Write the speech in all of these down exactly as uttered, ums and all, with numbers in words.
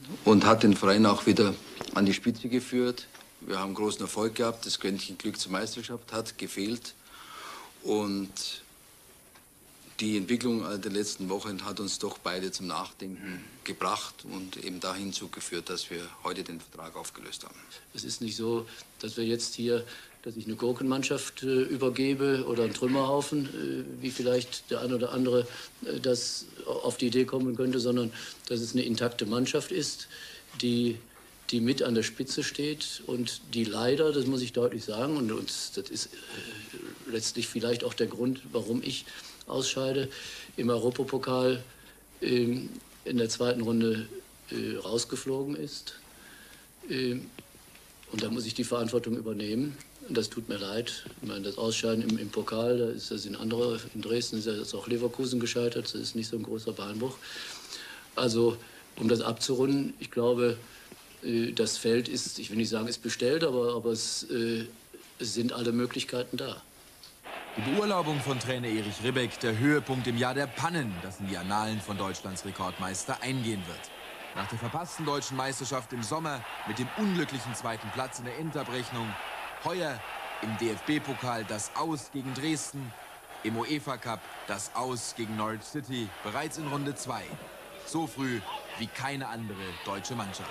und hat den Verein auch wieder an die Spitze geführt. Wir haben großen Erfolg gehabt, das Quäntchen Glück zur Meisterschaft hat gefehlt. Und die Entwicklung der letzten Wochen hat uns doch beide zum Nachdenken gebracht und eben dahin zugeführt, dass wir heute den Vertrag aufgelöst haben. Es ist nicht so, dass wir jetzt hier, dass ich eine Gurkenmannschaft äh, übergebe oder einen Trümmerhaufen, äh, wie vielleicht der eine oder andere äh, das auf die Idee kommen könnte, sondern dass es eine intakte Mannschaft ist, die, die mit an der Spitze steht und die leider, das muss ich deutlich sagen, und, und das ist äh, letztlich vielleicht auch der Grund, warum ich ausscheide, im Europapokal ähm, in der zweiten Runde äh, rausgeflogen ist. Ähm, und da muss ich die Verantwortung übernehmen. Und das tut mir leid. Ich meine, das Ausscheiden im, im Pokal, da ist das in andere, in Dresden ist das auch Leverkusen gescheitert. Das ist nicht so ein großer Beinbruch. Also, um das abzurunden, ich glaube, äh, das Feld ist, ich will nicht sagen, ist bestellt, aber, aber es, äh, es sind alle Möglichkeiten da. Die Beurlaubung von Trainer Erich Ribbeck, der Höhepunkt im Jahr der Pannen, das in die Annalen von Deutschlands Rekordmeister eingehen wird. Nach der verpassten deutschen Meisterschaft im Sommer mit dem unglücklichen zweiten Platz in der Endabrechnung, heuer im D F B-Pokal das Aus gegen Dresden, im UEFA Cup das Aus gegen Norwich City, bereits in Runde zwei. So früh wie keine andere deutsche Mannschaft.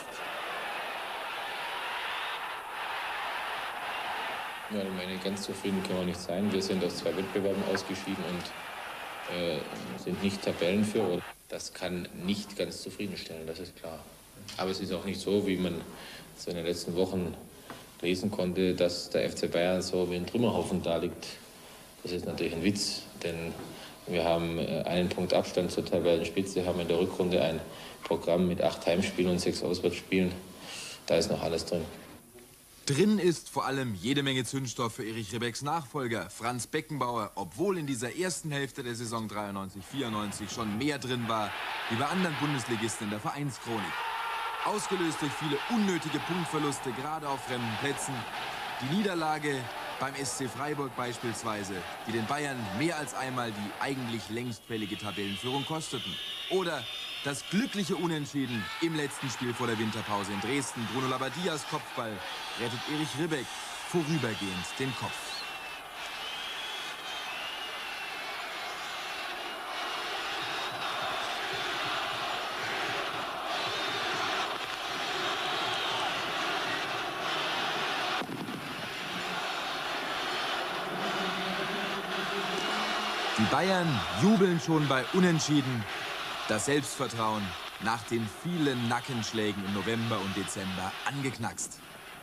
Ja, ich meine, ganz zufrieden können wir nicht sein. Wir sind aus zwei Wettbewerben ausgeschieden und äh, sind nicht Tabellenführer. Das kann nicht ganz zufriedenstellen, das ist klar. Aber es ist auch nicht so, wie man so in den letzten Wochen lesen konnte, dass der F C Bayern so wie ein Trümmerhaufen da liegt. Das ist natürlich ein Witz, denn wir haben einen Punkt Abstand zur Tabellenspitze, haben in der Rückrunde ein Programm mit acht Heimspielen und sechs Auswärtsspielen. Da ist noch alles drin. Drin ist vor allem jede Menge Zündstoff für Erich Ribbecks Nachfolger, Franz Beckenbauer, obwohl in dieser ersten Hälfte der Saison dreiundneunzig vierundneunzig schon mehr drin war, wie bei anderen Bundesligisten in der Vereinschronik. Ausgelöst durch viele unnötige Punktverluste, gerade auf fremden Plätzen. Die Niederlage beim S C Freiburg beispielsweise, die den Bayern mehr als einmal die eigentlich längst fällige Tabellenführung kosteten. Oder das glückliche Unentschieden im letzten Spiel vor der Winterpause in Dresden. Bruno Labbadias Kopfball rettet Erich Ribbeck vorübergehend den Kopf. Die Bayern jubeln schon bei Unentschieden. Das Selbstvertrauen nach den vielen Nackenschlägen im November und Dezember angeknackst.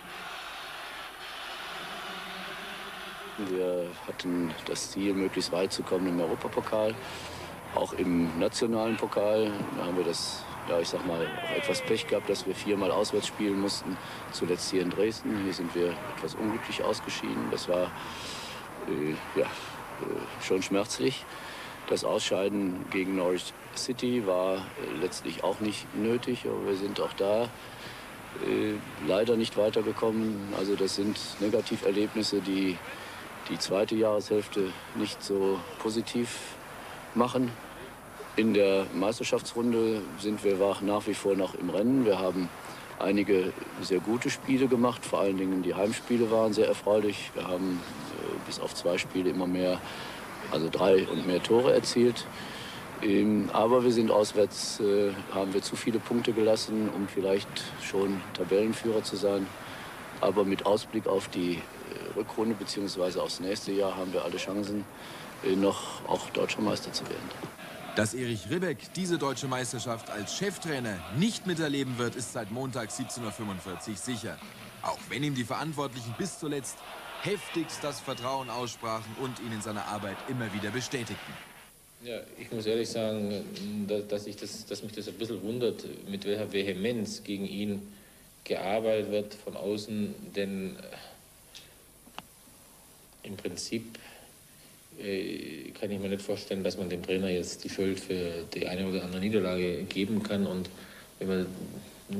Wir hatten das Ziel, möglichst weit zu kommen im Europapokal, auch im nationalen Pokal. Da haben wir das, ja, ich sag mal, auch etwas Pech gehabt, dass wir viermal auswärts spielen mussten. Zuletzt hier in Dresden. Hier sind wir etwas unglücklich ausgeschieden. Das war äh, ja, äh, schon schmerzlich. Das Ausscheiden gegen Norwich City war äh, letztlich auch nicht nötig, aber wir sind auch da äh, leider nicht weitergekommen. Also das sind Negativerlebnisse, die die zweite Jahreshälfte nicht so positiv machen. In der Meisterschaftsrunde sind wir nach wie vor noch im Rennen. Wir haben einige sehr gute Spiele gemacht, vor allen Dingen die Heimspiele waren sehr erfreulich. Wir haben äh, bis auf zwei Spiele immer mehr, also drei und mehr Tore erzielt. Ähm, aber wir sind auswärts, äh, haben wir zu viele Punkte gelassen, um vielleicht schon Tabellenführer zu sein. Aber mit Ausblick auf die äh, Rückrunde bzw. aufs nächste Jahr haben wir alle Chancen, äh, noch auch deutscher Meister zu werden. Dass Erich Ribbeck diese deutsche Meisterschaft als Cheftrainer nicht miterleben wird, ist seit Montag siebzehn Uhr fünfundvierzig sicher. Auch wenn ihm die Verantwortlichen bis zuletzt heftigst das Vertrauen aussprachen und ihn in seiner Arbeit immer wieder bestätigten. Ja, ich muss ehrlich sagen, dass, ich das, dass mich das ein bisschen wundert, mit welcher Vehemenz gegen ihn gearbeitet wird von außen, denn im Prinzip äh, kann ich mir nicht vorstellen, dass man dem Trainer jetzt die Schuld für die eine oder andere Niederlage geben kann. Und wenn man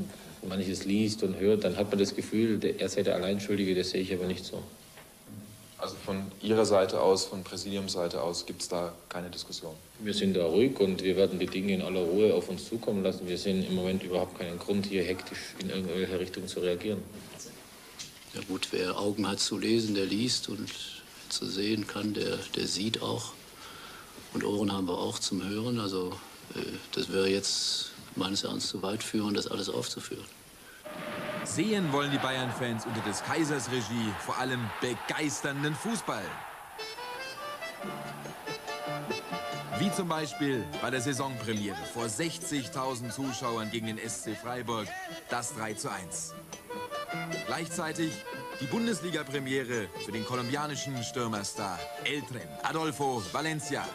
manches liest und hört, dann hat man das Gefühl, er sei der Alleinschuldige, das sehe ich aber nicht so. Also von Ihrer Seite aus, von Präsidiumsseite aus, gibt es da keine Diskussion? Wir sind da ruhig und wir werden die Dinge in aller Ruhe auf uns zukommen lassen. Wir sehen im Moment überhaupt keinen Grund, hier hektisch in irgendeine Richtung zu reagieren. Ja gut, wer Augen hat zu lesen, der liest, und zu sehen kann, der, der sieht auch. Und Ohren haben wir auch zum Hören. Also äh, das wäre jetzt meines Erachtens zu weit führen, das alles aufzuführen. Sehen wollen die Bayern-Fans unter des Kaisers Regie vor allem begeisternden Fußball. Wie zum Beispiel bei der Saisonpremiere vor sechzigtausend Zuschauern gegen den S C Freiburg, das drei zu eins. Gleichzeitig die Bundesliga-Premiere für den kolumbianischen Stürmerstar El Tren, Adolfo Valencia.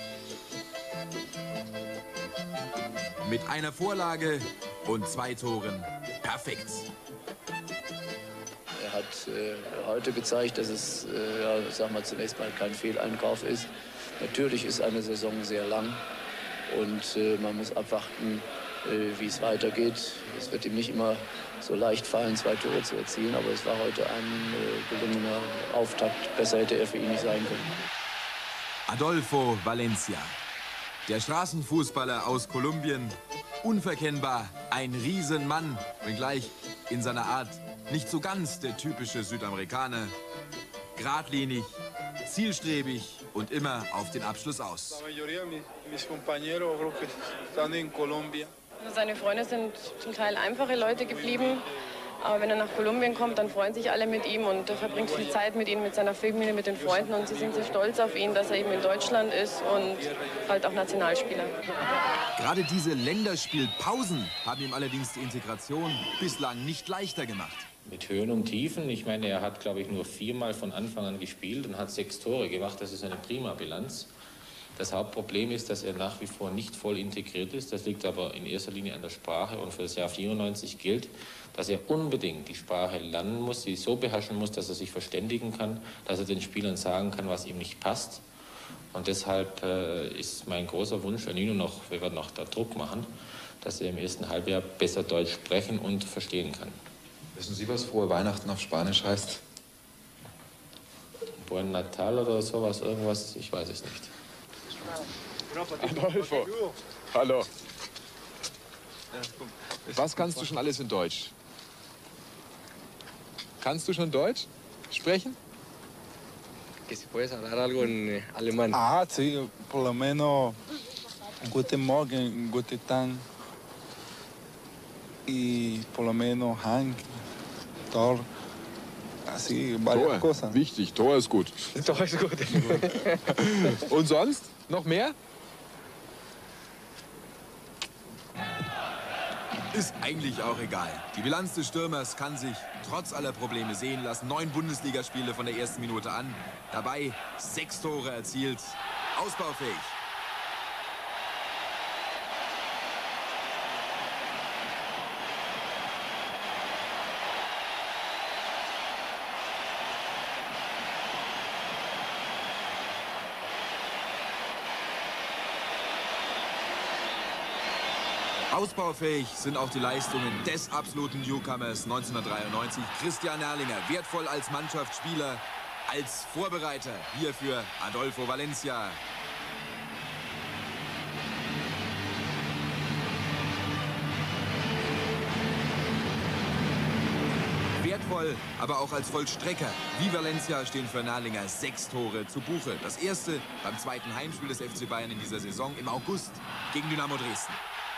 Mit einer Vorlage und zwei Toren perfekt. Er hat äh, heute gezeigt, dass es, äh, ja, ich sag mal, zunächst mal kein Fehleinkauf ist. Natürlich ist eine Saison sehr lang und äh, man muss abwarten, äh, wie es weitergeht. Es wird ihm nicht immer so leicht fallen, zwei Tore zu erzielen, aber es war heute ein äh, gelungener Auftakt. Besser hätte er für ihn nicht sein können. Adolfo Valencia, der Straßenfußballer aus Kolumbien, unverkennbar ein Riesenmann, wenngleich in seiner Art nicht so ganz der typische Südamerikaner. Geradlinig, zielstrebig und immer auf den Abschluss aus. Seine Freunde sind zum Teil einfache Leute geblieben. Aber wenn er nach Kolumbien kommt, dann freuen sich alle mit ihm und er verbringt viel Zeit mit ihnen, mit seiner Familie, mit den Freunden. Und sie sind sehr stolz auf ihn, dass er eben in Deutschland ist und halt auch Nationalspieler. Gerade diese Länderspielpausen haben ihm allerdings die Integration bislang nicht leichter gemacht. Mit Höhen und Tiefen. Ich meine, er hat, glaube ich, nur viermal von Anfang an gespielt und hat sechs Tore gemacht. Das ist eine prima Bilanz. Das Hauptproblem ist, dass er nach wie vor nicht voll integriert ist. Das liegt aber in erster Linie an der Sprache. Und für das Jahr vierundneunzig gilt, dass er unbedingt die Sprache lernen muss, sie so beherrschen muss, dass er sich verständigen kann, dass er den Spielern sagen kann, was ihm nicht passt. Und deshalb äh, ist mein großer Wunsch an ihn, und noch, wir werden noch da Druck machen, dass er im ersten Halbjahr besser Deutsch sprechen und verstehen kann. Wissen Sie, was frohe Weihnachten auf Spanisch heißt? Buen Natal oder sowas, irgendwas, ich weiß es nicht. Adolfo, hallo. Was kannst du schon alles in Deutsch? Kannst du schon Deutsch sprechen? Que si puedes hablar algo en alemán. Ah, sí, por lo menos Guten Morgen, Guten Tag y por lo menos Hank, Tor, así, varias Tor, cosas. wichtig, Tor ist gut. Tor ist gut. Und sonst? Noch mehr? Ist eigentlich auch egal. Die Bilanz des Stürmers kann sich trotz aller Probleme sehen lassen. Neun Bundesligaspiele von der ersten Minute an. Dabei sechs Tore erzielt. Ausbaufähig. Ausbaufähig sind auch die Leistungen des absoluten Newcomers neunzehnhundertdreiundneunzig, Christian Nerlinger. Wertvoll als Mannschaftsspieler, als Vorbereiter hier für Adolfo Valencia. Wertvoll, aber auch als Vollstrecker. Wie Valencia stehen für Nerlinger sechs Tore zu Buche. Das erste beim zweiten Heimspiel des F C Bayern in dieser Saison im August gegen Dynamo Dresden.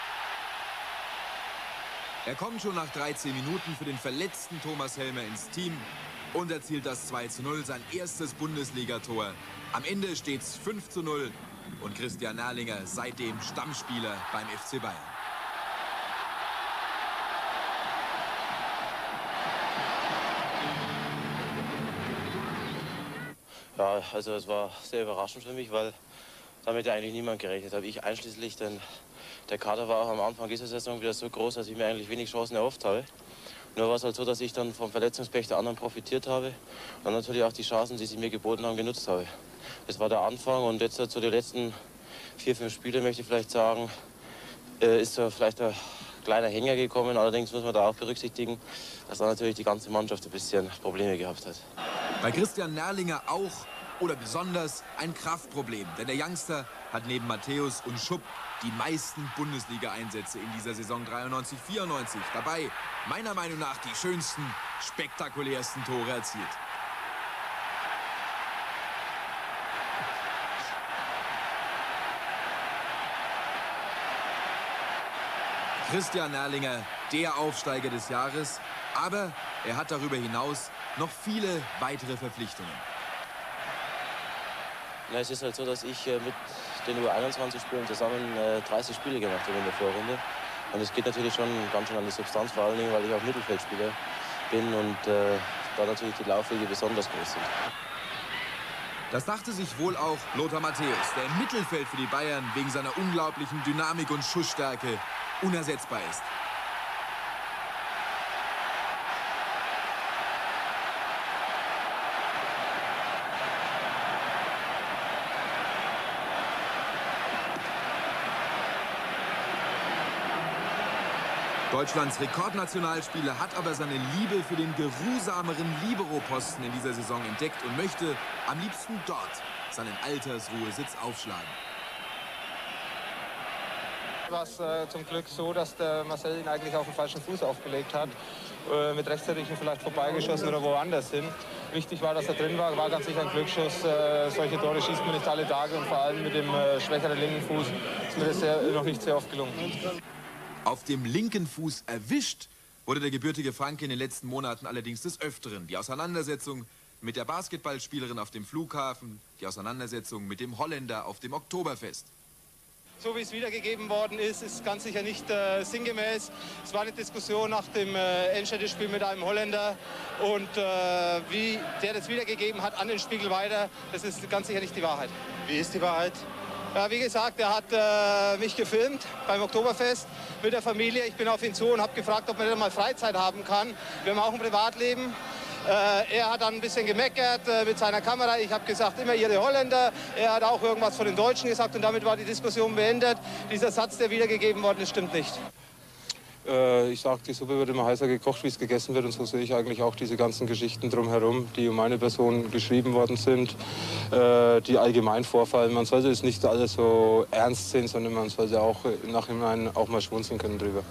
Er kommt schon nach dreizehn Minuten für den verletzten Thomas Helmer ins Team und erzielt das zwei zu null, sein erstes Bundesligator. Am Ende steht es fünf zu null und Christian Nerlinger seitdem Stammspieler beim F C Bayern. Ja, also es war sehr überraschend für mich, weil damit ja eigentlich niemand gerechnet hat. Ich einschließlich, denn der Kader war auch am Anfang dieser Saison wieder so groß, dass ich mir eigentlich wenig Chancen erhofft habe. Nur war es halt so, dass ich dann vom Verletzungspech der anderen profitiert habe und natürlich auch die Chancen, die sie mir geboten haben, genutzt habe. Das war der Anfang und jetzt zu den letzten vier, fünf Spielen möchte ich vielleicht sagen, ist da vielleicht ein kleiner Hänger gekommen. Allerdings muss man da auch berücksichtigen, dass da natürlich die ganze Mannschaft ein bisschen Probleme gehabt hat. Bei Christian Nerlinger auch oder besonders ein Kraftproblem. Denn der Youngster hat neben Matthäus und Schupp die meisten Bundesliga-Einsätze in dieser Saison dreiundneunzig vierundneunzig. Dabei, meiner Meinung nach, die schönsten, spektakulärsten Tore erzielt. Christian Nerlinger, der Aufsteiger des Jahres. Aber er hat darüber hinaus noch viele weitere Verpflichtungen. Na, es ist halt so, dass ich äh, mit den U einundzwanzig-Spielern zusammen äh, dreißig Spiele gemacht habe in der Vorrunde. Und es geht natürlich schon ganz schön an die Substanz, vor allen Dingen, weil ich auch Mittelfeldspieler bin und äh, da natürlich die Laufwege besonders groß sind. Das dachte sich wohl auch Lothar Matthäus, der im Mittelfeld für die Bayern wegen seiner unglaublichen Dynamik und Schussstärke unersetzbar ist. Deutschlands Rekordnationalspieler hat aber seine Liebe für den geruhsameren Libero-Posten in dieser Saison entdeckt und möchte am liebsten dort seinen Altersruhesitz aufschlagen. War es äh, zum Glück so, dass der Marcel ihn eigentlich auf den falschen Fuß aufgelegt hat, äh, mit rechtzeitigen vielleicht vorbeigeschossen oder woanders hin. Wichtig war, dass er drin war, war ganz sicher ein Glücksschuss. Äh, solche Tore schießt man nicht alle Tage und vor allem mit dem äh, schwächeren linken Fuß ist mir das sehr, noch nicht sehr oft gelungen. Auf dem linken Fuß erwischt wurde der gebürtige Franke in den letzten Monaten allerdings des Öfteren. Die Auseinandersetzung mit der Basketballspielerin auf dem Flughafen, die Auseinandersetzung mit dem Holländer auf dem Oktoberfest. So wie es wiedergegeben worden ist, ist ganz sicher nicht äh, sinngemäß. Es war eine Diskussion nach dem äh, Endstädtespiel mit einem Holländer und äh, wie der das wiedergegeben hat an den Spiegel weiter, das ist ganz sicher nicht die Wahrheit. Wie ist die Wahrheit? Ja, wie gesagt, er hat äh, mich gefilmt beim Oktoberfest mit der Familie. Ich bin auf ihn zu und habe gefragt, ob man denn mal Freizeit haben kann. Wir haben auch ein Privatleben. Äh, er hat dann ein bisschen gemeckert äh, mit seiner Kamera. Ich habe gesagt, immer Ihre Holländer. Er hat auch irgendwas von den Deutschen gesagt und damit war die Diskussion beendet. Dieser Satz, der wiedergegeben worden ist, stimmt nicht. Äh, ich sage, die Suppe wird immer heißer gekocht, wie es gegessen wird. Und so sehe ich eigentlich auch diese ganzen Geschichten drumherum, die um meine Person geschrieben worden sind, äh, die allgemein vorfallen. Man sollte es nicht alles so ernst sehen, sondern man sollte auch im Nachhinein auch mal schmunzeln können drüber.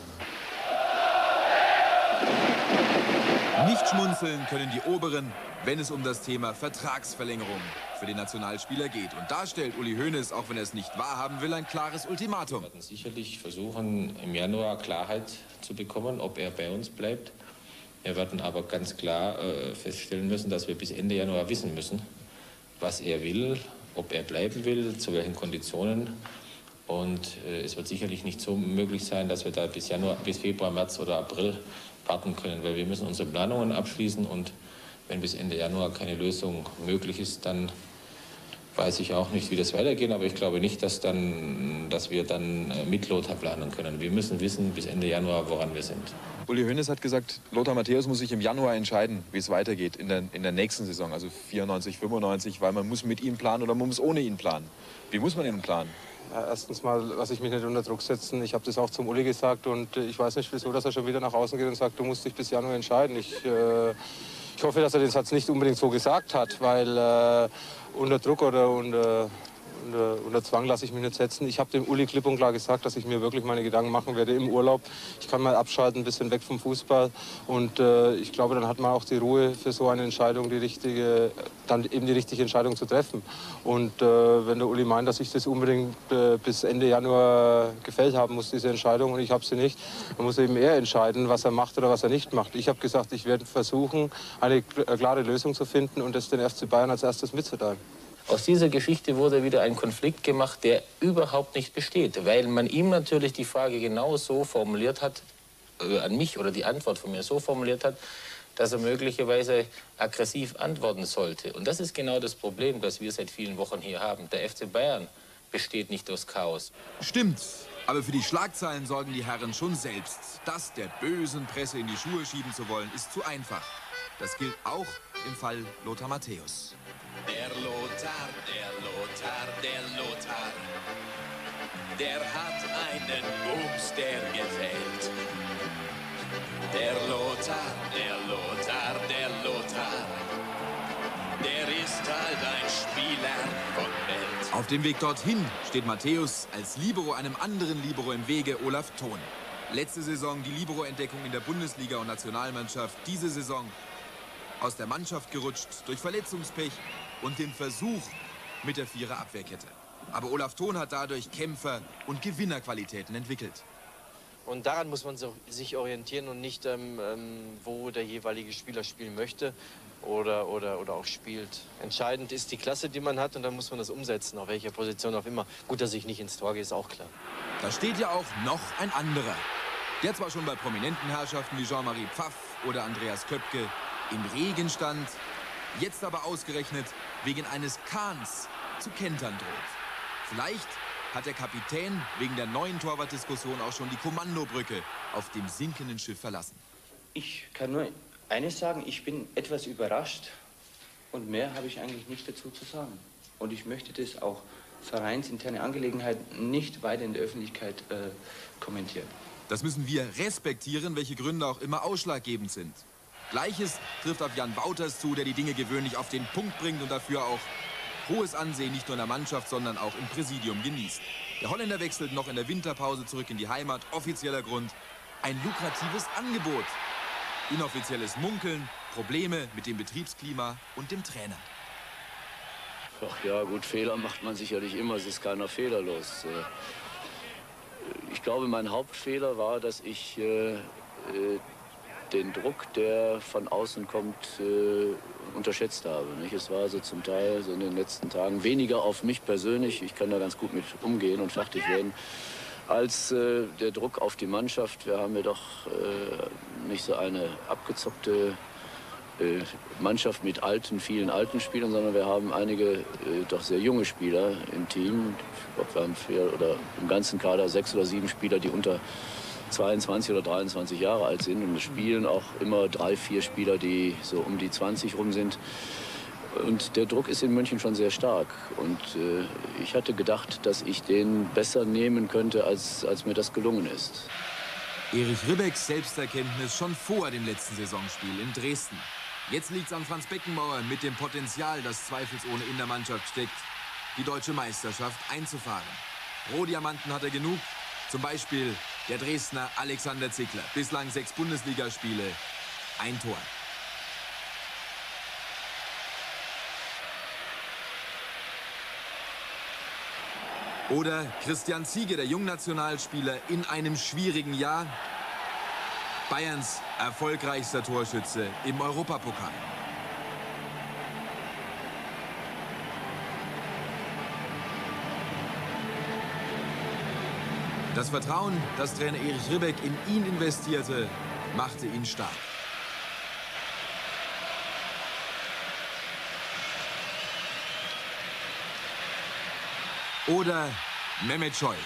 Nicht schmunzeln können die Oberen, wenn es um das Thema Vertragsverlängerung für den Nationalspieler geht. Und da stellt Uli Hoeneß, auch wenn er es nicht wahrhaben will, ein klares Ultimatum. Wir werden sicherlich versuchen, im Januar Klarheit zu bekommen, ob er bei uns bleibt. Wir werden aber ganz klar äh, feststellen müssen, dass wir bis Ende Januar wissen müssen, was er will, ob er bleiben will, zu welchen Konditionen. Und äh, es wird sicherlich nicht so möglich sein, dass wir da bis Januar, bis Februar, März oder April warten können, weil wir müssen unsere Planungen abschließen und wenn bis Ende Januar keine Lösung möglich ist, dann weiß ich auch nicht, wie das weitergeht, aber ich glaube nicht, dass, dann, dass wir dann mit Lothar planen können. Wir müssen wissen bis Ende Januar, woran wir sind. Uli Hoeneß hat gesagt, Lothar Matthäus muss sich im Januar entscheiden, wie es weitergeht in der, in der nächsten Saison, also vierundneunzig, fünfundneunzig, weil man muss mit ihm planen oder man muss ohne ihn planen. Wie muss man ihn planen? Ja, erstens mal lasse ich mich nicht unter Druck setzen. Ich habe das auch zum Uli gesagt und ich weiß nicht, wieso, dass er schon wieder nach außen geht und sagt, du musst dich bis Januar entscheiden. Ich, äh, ich hoffe, dass er den Satz nicht unbedingt so gesagt hat, weil äh, unter Druck oder unter, unter, unter Zwang lasse ich mich nicht setzen. Ich habe dem Uli klipp und klar gesagt, dass ich mir wirklich meine Gedanken machen werde im Urlaub. Ich kann mal abschalten, ein bisschen weg vom Fußball und äh, ich glaube, dann hat man auch die Ruhe für so eine Entscheidung, die richtige, dann eben die richtige Entscheidung zu treffen. Und äh, wenn der Uli meint, dass ich das unbedingt äh, bis Ende Januar gefällt haben muss, diese Entscheidung, und ich habe sie nicht, dann muss eben er entscheiden, was er macht oder was er nicht macht. Ich habe gesagt, ich werde versuchen, eine klare Lösung zu finden und das den F C Bayern als erstes mitzuteilen. Aus dieser Geschichte wurde wieder ein Konflikt gemacht, der überhaupt nicht besteht, weil man ihm natürlich die Frage genau so formuliert hat, äh, an mich oder die Antwort von mir so formuliert hat, dass er möglicherweise aggressiv antworten sollte. Und das ist genau das Problem, das wir seit vielen Wochen hier haben. Der F C Bayern besteht nicht aus Chaos. Stimmt, aber für die Schlagzeilen sorgen die Herren schon selbst. Das der bösen Presse in die Schuhe schieben zu wollen, ist zu einfach. Das gilt auch im Fall Lothar Matthäus. Der Lothar, der Lothar, der Lothar, der hat einen Bums, der gefällt. Der Lothar, der Lothar, der Lothar, Auf dem Weg dorthin steht Matthäus als Libero einem anderen Libero im Wege, Olaf Thon. Letzte Saison die Libero-Entdeckung in der Bundesliga und Nationalmannschaft. Diese Saison aus der Mannschaft gerutscht durch Verletzungspech und den Versuch mit der Vierer-Abwehrkette. Aber Olaf Thon hat dadurch Kämpfer- und Gewinnerqualitäten entwickelt. Und daran muss man sich orientieren und nicht, ähm, wo der jeweilige Spieler spielen möchte oder, oder, oder auch spielt. Entscheidend ist die Klasse, die man hat, und dann muss man das umsetzen, auf welcher Position auch immer. Gut, dass ich nicht ins Tor gehe, ist auch klar. Da steht ja auch noch ein anderer. Der zwar schon bei prominenten Herrschaften wie Jean-Marie Pfaff oder Andreas Köpke im Regen stand, jetzt aber ausgerechnet wegen eines Kahns zu kentern droht. Vielleicht hat der Kapitän wegen der neuen Torwartdiskussion auch schon die Kommandobrücke auf dem sinkenden Schiff verlassen. Ich kann nur eines sagen, ich bin etwas überrascht und mehr habe ich eigentlich nicht dazu zu sagen. Und ich möchte das auch vereinsinterne Angelegenheiten nicht weiter in der Öffentlichkeit äh, kommentieren. Das müssen wir respektieren, welche Gründe auch immer ausschlaggebend sind. Gleiches trifft auf Jan Wouters zu, der die Dinge gewöhnlich auf den Punkt bringt und dafür auch hohes Ansehen nicht nur in der Mannschaft, sondern auch im Präsidium genießt. Der Holländer wechselt noch in der Winterpause zurück in die Heimat. Offizieller Grund: ein lukratives Angebot. Inoffizielles Munkeln, Probleme mit dem Betriebsklima und dem Trainer. Ach ja, gut, Fehler macht man sicherlich immer. Es ist keiner fehlerlos. Ich glaube, mein Hauptfehler war, dass ich äh, den Druck, der von außen kommt, äh, unterschätzt habe. Nicht? Es war so zum Teil so in den letzten Tagen weniger auf mich persönlich, ich kann da ganz gut mit umgehen und fertig werden, als äh, der Druck auf die Mannschaft. Wir haben ja doch äh, nicht so eine abgezockte äh, Mannschaft mit alten, vielen alten Spielern, sondern wir haben einige äh, doch sehr junge Spieler im Team. Ich glaube, wir haben vier oder im ganzen Kader sechs oder sieben Spieler, die unter zweiundzwanzig oder dreiundzwanzig Jahre alt sind, und es spielen auch immer drei, vier Spieler, die so um die zwanzig rum sind. Und der Druck ist in München schon sehr stark. Und äh, ich hatte gedacht, dass ich den besser nehmen könnte, als, als mir das gelungen ist. Erich Ribecks Selbsterkenntnis schon vor dem letzten Saisonspiel in Dresden. Jetzt liegt es an Franz Beckenbauer mit dem Potenzial, das zweifelsohne in der Mannschaft steckt, die deutsche Meisterschaft einzufahren. Rohdiamanten hat er genug. Zum Beispiel der Dresdner Alexander Zickler. Bislang sechs Bundesligaspiele, ein Tor. Oder Christian Ziege, der Jungnationalspieler in einem schwierigen Jahr. Bayerns erfolgreichster Torschütze im Europapokal. Das Vertrauen, das Trainer Erich Ribbeck in ihn investierte, machte ihn stark. Oder Mehmet Scholl.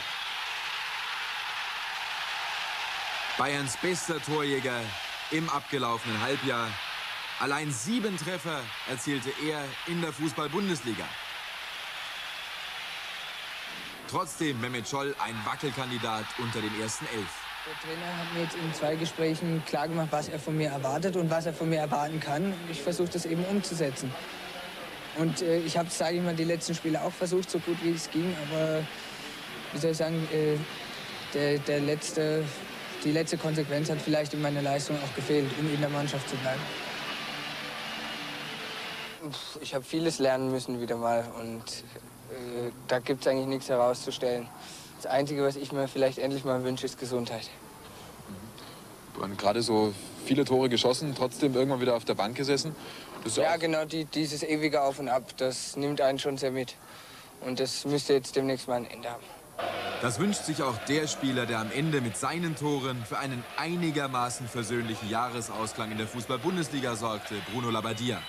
Bayerns bester Torjäger im abgelaufenen Halbjahr. Allein sieben Treffer erzielte er in der Fußball-Bundesliga. Trotzdem Mehmet Scholl ein Wackelkandidat unter den ersten elf. Der Trainer hat mir jetzt in zwei Gesprächen klargemacht, was er von mir erwartet und was er von mir erwarten kann. Ich versuche das eben umzusetzen. Und äh, ich habe es, sage ich mal, die letzten Spiele auch versucht, so gut wie es ging. Aber wie soll ich sagen, äh, der, der letzte, die letzte Konsequenz hat vielleicht in meiner Leistung auch gefehlt, um in der Mannschaft zu bleiben. Ich habe vieles lernen müssen wieder mal und äh, da gibt es eigentlich nichts herauszustellen. Das Einzige, was ich mir vielleicht endlich mal wünsche, ist Gesundheit. Du hast gerade so viele Tore geschossen, trotzdem irgendwann wieder auf der Bank gesessen. Ja, genau, die, dieses ewige Auf und Ab, das nimmt einen schon sehr mit. Und das müsste jetzt demnächst mal ein Ende haben. Das wünscht sich auch der Spieler, der am Ende mit seinen Toren für einen einigermaßen versöhnlichen Jahresausklang in der Fußball-Bundesliga sorgte, Bruno Labbadia.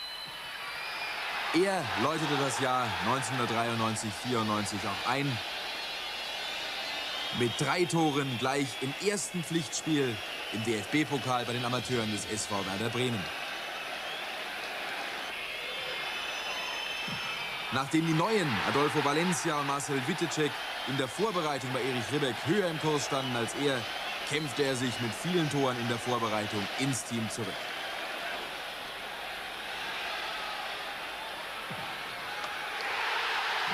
Er läutete das Jahr neunzehnhundertdreiundneunzig vierundneunzig auch ein. Mit drei Toren gleich im ersten Pflichtspiel im D F B-Pokal bei den Amateuren des S V Werder Bremen. Nachdem die neuen Adolfo Valencia und Marcel Wittecek in der Vorbereitung bei Erich Ribbeck höher im Kurs standen als er, kämpfte er sich mit vielen Toren in der Vorbereitung ins Team zurück.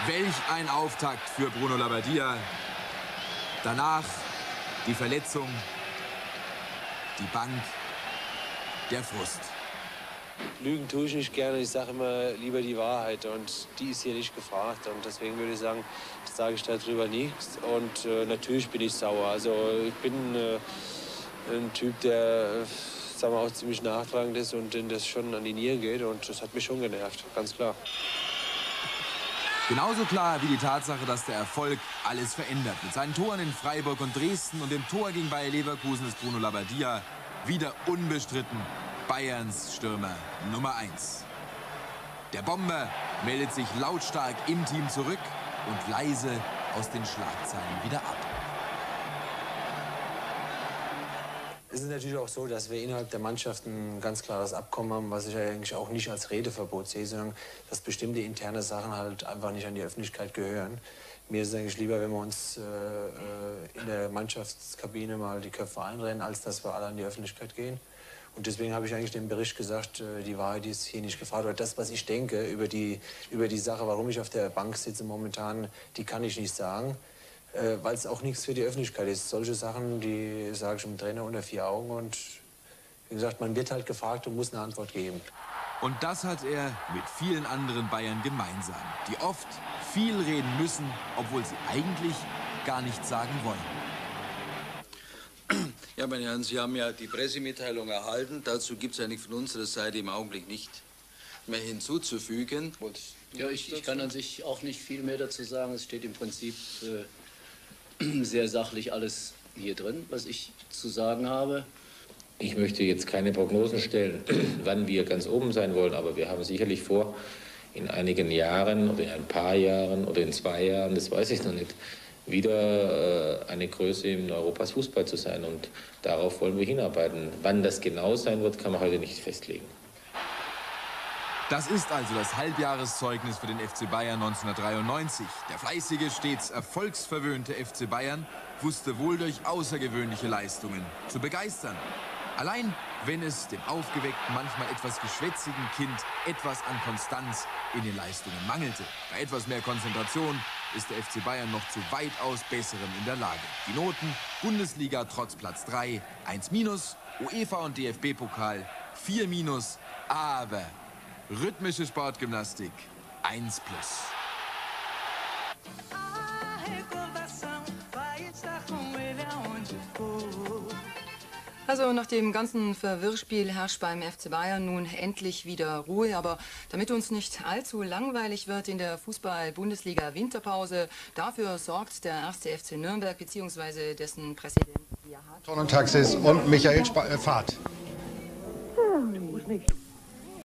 Welch ein Auftakt für Bruno Labbadia. Danach die Verletzung, die Bank, der Frust. Lügen tue ich nicht gerne, ich sage immer lieber die Wahrheit und die ist hier nicht gefragt. Und deswegen würde ich sagen, sage ich darüber nichts. Und äh, natürlich bin ich sauer. Also ich bin äh, ein Typ, der äh, sagen wir, auch ziemlich nachtragend ist und den das schon an die Nieren geht. Und das hat mich schon genervt, ganz klar. Genauso klar wie die Tatsache, dass der Erfolg alles verändert. Mit seinen Toren in Freiburg und Dresden und dem Tor gegen Bayer Leverkusen ist Bruno Labbadia wieder unbestritten Bayerns Stürmer Nummer eins. Der Bomber meldet sich lautstark im Team zurück und leise aus den Schlagzeilen wieder ab. Es ist natürlich auch so, dass wir innerhalb der Mannschaft ein ganz klares Abkommen haben, was ich eigentlich auch nicht als Redeverbot sehe, sondern dass bestimmte interne Sachen halt einfach nicht an die Öffentlichkeit gehören. Mir ist es eigentlich lieber, wenn wir uns äh, in der Mannschaftskabine mal die Köpfe einrennen, als dass wir alle an die Öffentlichkeit gehen. Und deswegen habe ich eigentlich dem Bericht gesagt, äh, die Wahrheit ist hier nicht gefragt. Oder das, was ich denke über die, über die Sache, warum ich auf der Bank sitze momentan, die kann ich nicht sagen. Äh, weil es auch nichts für die Öffentlichkeit ist. Solche Sachen, die sage ich dem Trainer unter vier Augen. Und wie gesagt, man wird halt gefragt und muss eine Antwort geben. Und das hat er mit vielen anderen Bayern gemeinsam, die oft viel reden müssen, obwohl sie eigentlich gar nichts sagen wollen. Ja, meine Herren, Sie haben ja die Pressemitteilung erhalten. Dazu gibt es eigentlich von unserer Seite im Augenblick nicht mehr hinzuzufügen. Ja, ich, ich kann an sich auch nicht viel mehr dazu sagen. Es steht im Prinzip äh, sehr sachlich alles hier drin, was ich zu sagen habe. Ich möchte jetzt keine Prognosen stellen, wann wir ganz oben sein wollen, aber wir haben sicherlich vor, in einigen Jahren oder in ein paar Jahren oder in zwei Jahren, das weiß ich noch nicht, wieder äh, eine Größe im Europas Fußball zu sein. Und darauf wollen wir hinarbeiten. Wann das genau sein wird, kann man heute nicht festlegen. Das ist also das Halbjahreszeugnis für den F C Bayern neunzehnhundertdreiundneunzig. Der fleißige, stets erfolgsverwöhnte F C Bayern wusste wohl durch außergewöhnliche Leistungen zu begeistern. Allein, wenn es dem aufgeweckten, manchmal etwas geschwätzigen Kind etwas an Konstanz in den Leistungen mangelte. Bei etwas mehr Konzentration ist der F C Bayern noch zu weitaus Besserem in der Lage. Die Noten: Bundesliga trotz Platz drei, eins minus, UEFA und D F B-Pokal vier minus, aber rhythmische Sportgymnastik eins plus. Also nach dem ganzen Verwirrspiel herrscht beim F C Bayern nun endlich wieder Ruhe. Aber damit uns nicht allzu langweilig wird in der Fußball-Bundesliga-Winterpause, dafür sorgt der erste F C Nürnberg bzw. dessen Präsident Gerhard Taxis und Michael Sp- äh, Fahrt. Hm.